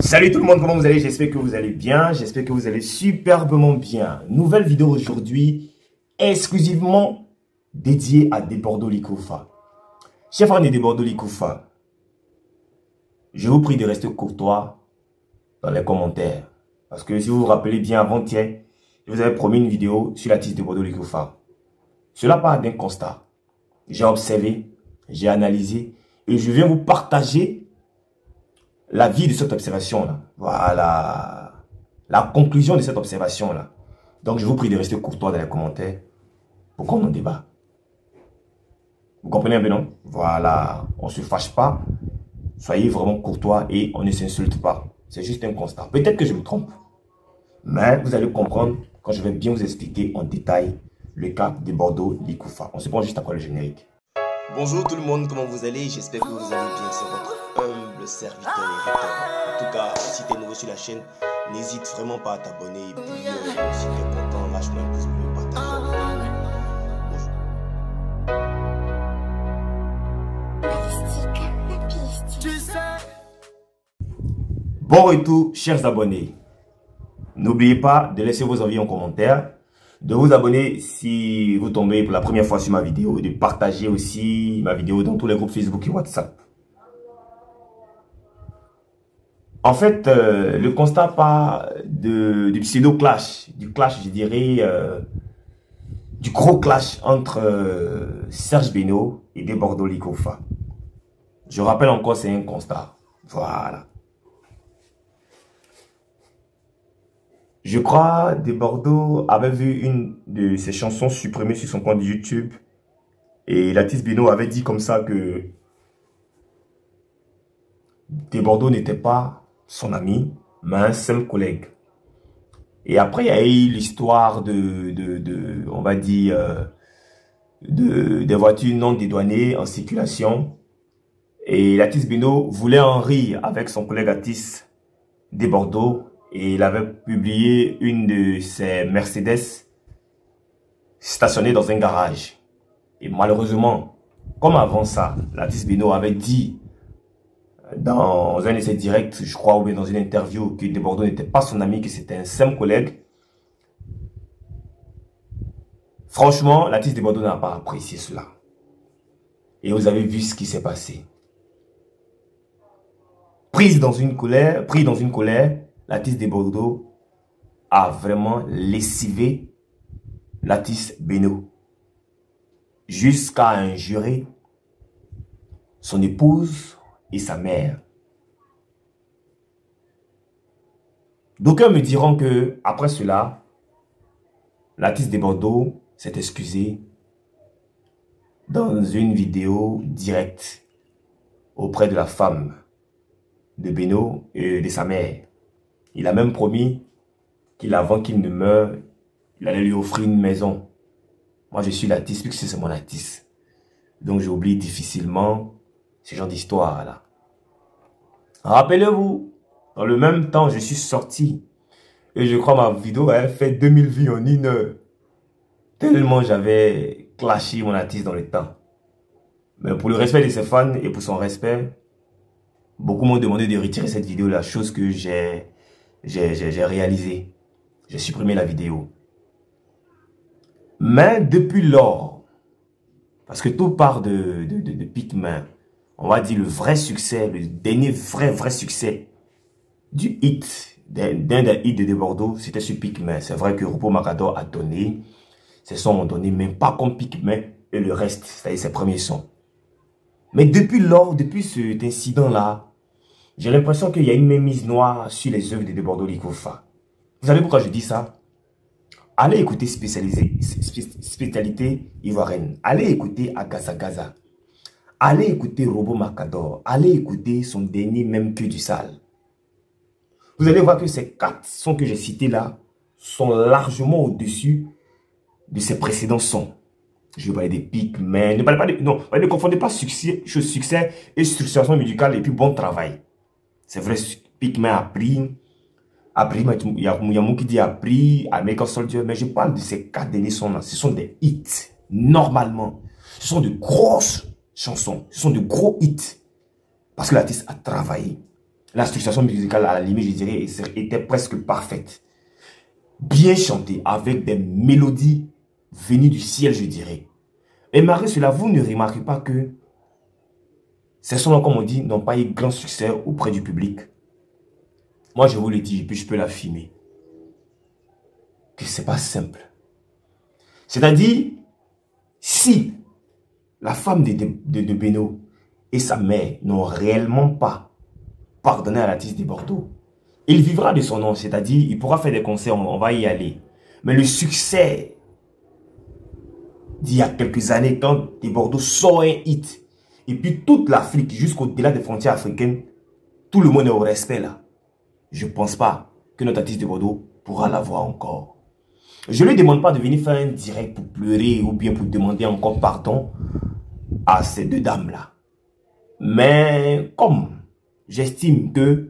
Salut tout le monde, comment vous allez? J'espère que vous allez bien, j'espère que vous allez superbement bien. Nouvelle vidéo aujourd'hui, exclusivement dédiée à Debordo Likoufa. Chers fans de Debordo Likoufa, je vous prie de rester courtois dans les commentaires. Parce que si vous vous rappelez bien avant-hier, je vous avais promis une vidéo sur l'artiste Debordo Likoufa. Cela part d'un constat. J'ai observé, j'ai analysé et je viens vous partager l'avis de cette observation-là. Voilà. La conclusion de cette observation-là. Donc, je vous prie de rester courtois dans les commentaires pour qu'on en débat. Vous comprenez un peu, non? Voilà. On ne se fâche pas. Soyez vraiment courtois et on ne s'insulte pas. C'est juste un constat. Peut-être que je me trompe. Mais vous allez comprendre quand je vais bien vous expliquer en détail le cas de Debordo Likoufa. On se prend juste après le générique. Bonjour tout le monde, comment vous allez? J'espère que vous allez bien. C'est votre humble serviteur Eric. En tout cas, si tu es nouveau sur la chaîne, n'hésite vraiment pas à t'abonner. Et puis, si tu es content, lâche-moi un pouce bleu, partage. Bon retour, chers abonnés. N'oubliez pas de laisser vos avis en commentaire, de vous abonner si vous tombez pour la première fois sur ma vidéo, et de partager aussi ma vidéo dans tous les groupes Facebook et WhatsApp. En fait, le constat part du pseudo-clash, du clash, je dirais, du gros clash entre Serge Beno et Debordo Likoufa. Je rappelle encore, c'est un constat. Voilà. Je crois Debordo avait vu une de ses chansons supprimées sur son compte YouTube. Et l'artiste Beno avait dit comme ça que Debordo n'était pas son ami, mais un seul collègue. Et après, il y a eu l'histoire on va dire, des voitures non dédouanées en circulation. Et l'artiste Beno voulait en rire avec son collègue artiste Debordo. Et il avait publié une de ses Mercedes stationnée dans un garage. Et malheureusement, comme avant ça, l'artiste Beno avait dit dans un de ses directs, je crois, ou bien dans une interview, que Debordo n'était pas son ami, que c'était un simple collègue. Franchement, l'artiste Debordo n'a pas apprécié cela. Et vous avez vu ce qui s'est passé. Pris dans une colère, l'artiste Debordo a vraiment lessivé l'artiste Beno. Jusqu'à injurer son épouse et sa mère. D'aucuns me diront que après cela, l'artiste Debordo s'est excusé dans une vidéo directe auprès de la femme de Beno et de sa mère. Il a même promis qu'avant qu'il ne meure, il allait lui offrir une maison. Moi, je suis l'artiste, puisque c'est mon artiste. Donc, j'oublie difficilement ce genre d'histoire-là. Rappelez-vous, dans le même temps, je suis sorti. Et je crois que ma vidéo a fait 2000 vues en 1 heure. Tellement j'avais clashé mon artiste dans le temps. Mais pour le respect de ses fans et pour son respect, beaucoup m'ont demandé de retirer cette vidéo-là, chose que j'ai réalisé. J'ai supprimé la vidéo. Mais depuis lors, parce que tout part de Pikmin, on va dire le vrai succès, le dernier vrai succès du hit, d'un des hits de Debordo, c'était sur Pikmin. C'est vrai que Rupo Macador a donné, ses sons ont donné, mais pas comme Pikmin et le reste, c'est-à-dire ses premiers sons. Mais depuis lors, depuis cet incident-là, j'ai l'impression qu'il y a une mainmise noire sur les œuvres de Debordo Likoufa. Vous savez pourquoi je dis ça? Allez écouter Spécialité Ivoirienne. Allez écouter Agaza Gaza. Allez écouter Rupo Macador. Allez écouter son dernier Même que du sale. Vous allez voir que ces 4 sons que j'ai cités là sont largement au-dessus de ses précédents sons. Je vais parler des Pikmin. Ne confondez pas succès et structuration musicale et puis bon travail. C'est vrai, Pikmin a pris, il y a Mou qui dit a pris, American Soldier, mais je parle de ces 4 derniers sons-là. Ce sont des hits, normalement. Ce sont de grosses chansons, ce sont de gros hits. Parce que l'artiste a travaillé. La structuration musicale, à la limite, je dirais, était presque parfaite. Bien chantée, avec des mélodies venues du ciel, je dirais. Et malgré cela, vous ne remarquez pas que ces sons-là, comme on dit, n'ont pas eu grand succès auprès du public. Moi, je vous le dis, et puis je peux l'affirmer, que c'est pas simple. C'est-à-dire, si la femme de Beno et sa mère n'ont réellement pas pardonné à l'artiste de Bordeaux, il vivra de son nom, c'est-à-dire, il pourra faire des concerts, on va y aller. Mais le succès d'il y a quelques années, quand de Bordeaux sort un hit, et puis toute l'Afrique, jusqu'au-delà des frontières africaines, tout le monde est au respect là. Je ne pense pas que notre artiste de Bordeaux pourra l'avoir encore. Je ne lui demande pas de venir faire un direct pour pleurer ou bien pour demander encore pardon à ces deux dames-là. Mais comme j'estime que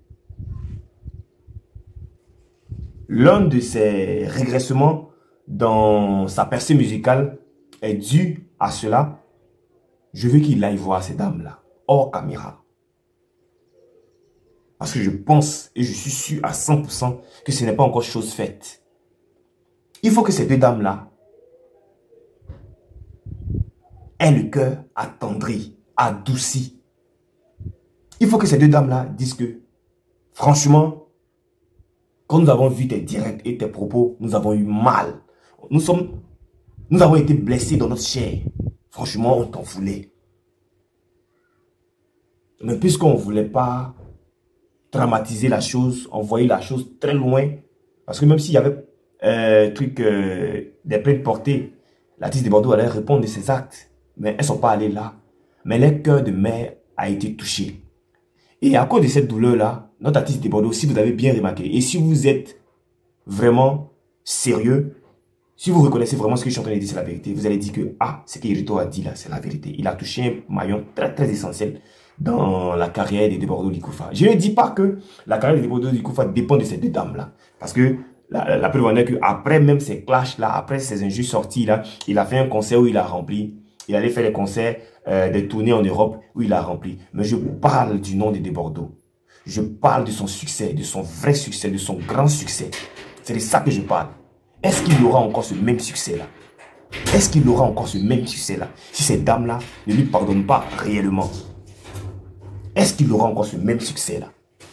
l'un de ces régressements dans sa percée musicale est dû à cela, je veux qu'il aille voir ces dames-là, hors caméra. Parce que je pense et je suis sûr à 100% que ce n'est pas encore chose faite. Il faut que ces deux dames-là aient le cœur attendri, adouci. Il faut que ces deux dames-là disent que, franchement, quand nous avons vu tes directs et tes propos, nous avons eu mal. Nous avons été blessés dans notre chair. Franchement, on t'en voulait. Mais puisqu'on ne voulait pas dramatiser la chose, envoyer la chose très loin, parce que même s'il y avait des plaintes portées, l'artiste de Bordeaux allait répondre de ses actes, mais elles ne sont pas allées là. Mais leur cœur de mère a été touché. Et à cause de cette douleur-là, notre artiste de Bordeaux, si vous avez bien remarqué, et si vous êtes vraiment sérieux, si vous reconnaissez vraiment ce que je suis en train de dire, c'est la vérité, vous allez dire que, ah, ce qu'Irito a dit là, c'est la vérité. Il a touché un maillon très très essentiel dans la carrière de Bordeaux Likoufa. Je ne dis pas que la carrière de Bordeaux Likoufa dépend de ces deux dames-là. Parce que la preuve en est qu'après même ces clashs-là, après ces injures sorties là, il a fait un concert où il a rempli. Il allait faire des concerts, des tournées en Europe où il a rempli. Mais je parle du nom de Bordeaux. Je parle de son succès, de son vrai succès, de son grand succès. C'est de ça que je parle. Est-ce qu'il aura encore ce même succès-là? Est-ce qu'il aura encore ce même succès-là si ces dames-là ne lui pardonnent pas réellement? Est-ce qu'il aura encore ce même succès-là?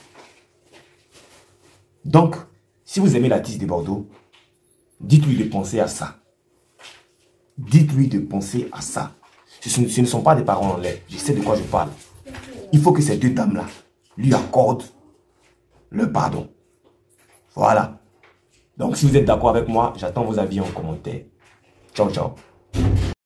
Donc, si vous aimez l'artiste de Bordeaux, dites-lui de penser à ça. Dites-lui de penser à ça. Ce ne sont pas des paroles en l'air. Je sais de quoi je parle. Il faut que ces deux dames-là lui accordent le pardon. Voilà. Donc, si vous êtes d'accord avec moi, j'attends vos avis en commentaire. Ciao, ciao.